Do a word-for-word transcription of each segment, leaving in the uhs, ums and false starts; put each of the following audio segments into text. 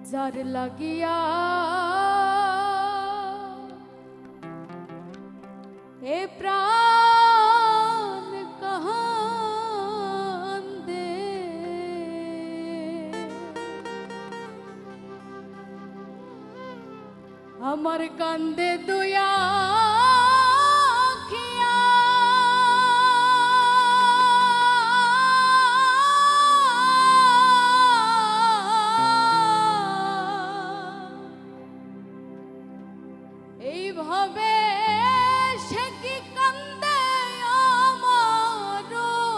যার লাগিয়া এ প্রাণ কান্দে, আমার কান্দে দুয়া এইভাবে সে কি কান্দে আমার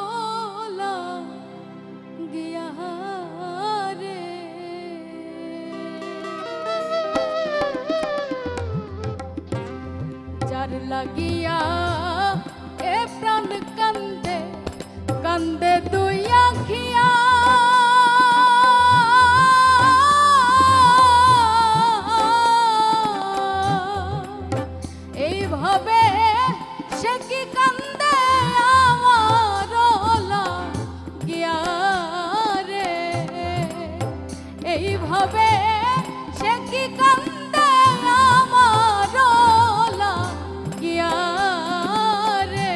গিয়া রে, যার লাগিয়া এ প্রাণ কান্দে কান্দে দুই আখিয়া, এইভাবে সে কি কান্দে আমার গিয়া রে, এইভাবে সে কি কান্দে আমার গিয়া রে।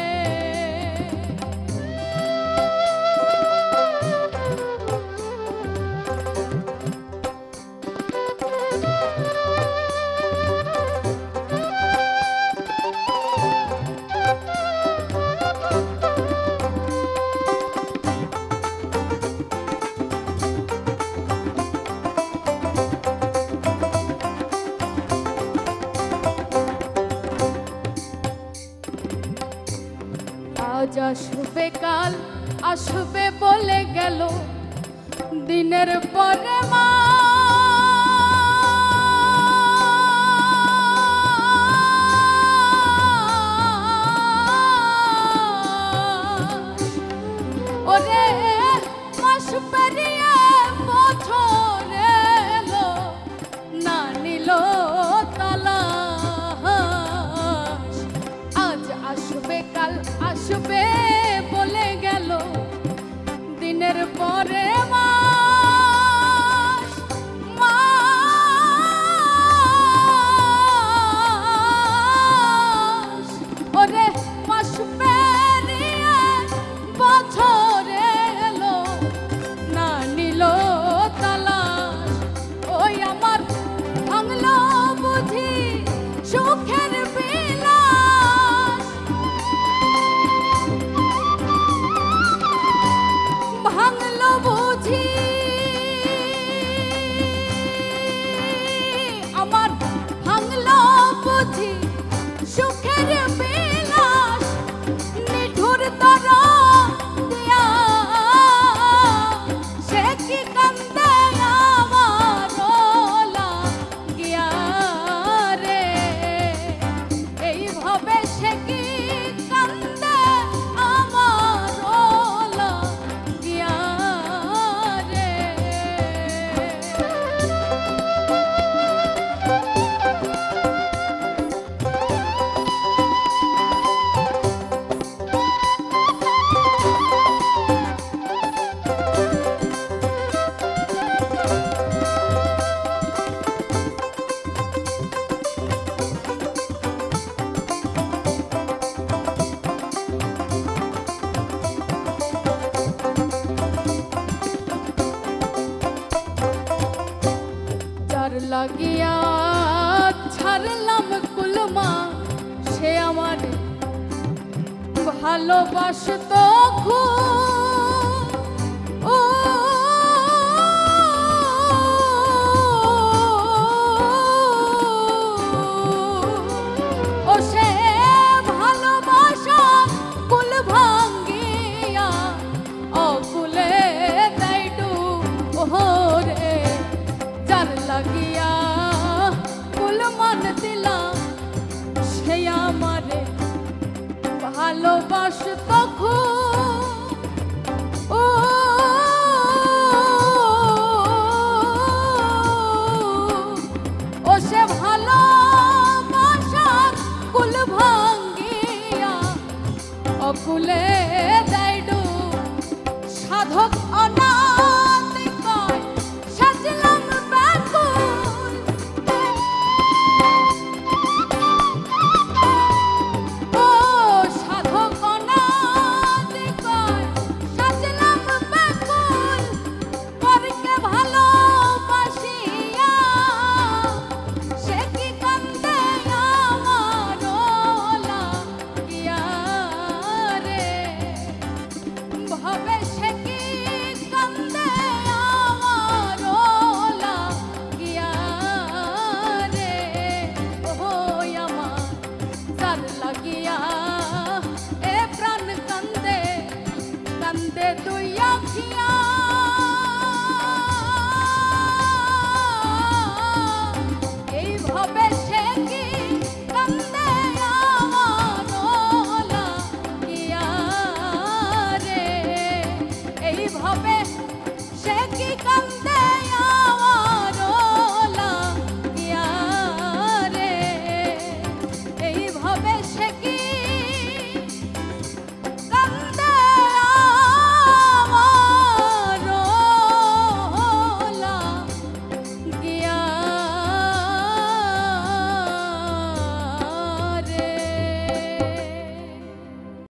আজ আসবে কাল আসবে বলে গেল দিনের পরে মা, ওরে মাস পেরিয়ে বছর এলো না নিল তালাশ, আজ আসবে কাল আসবে বলে গেল দিনের পরে মাস, মাস ওরে মাস পেরিয়ে বছর এলো না নিল তালাশ, ওই আমার ভাঙলো বুঝি সুখের বিলাস, ভাঙলো বুঝি আমার ভাঙলো বুঝি সুখের বিলাস, নিঠুর তর দিয়া সে কি কান্দে আমার গিয়া রে, এইভাবে সে কি কান্দে আমার গিয়া রে। যার লাগিয়া ছাড়লাম কুলমা সে আমার ভালোবাসতো খুব,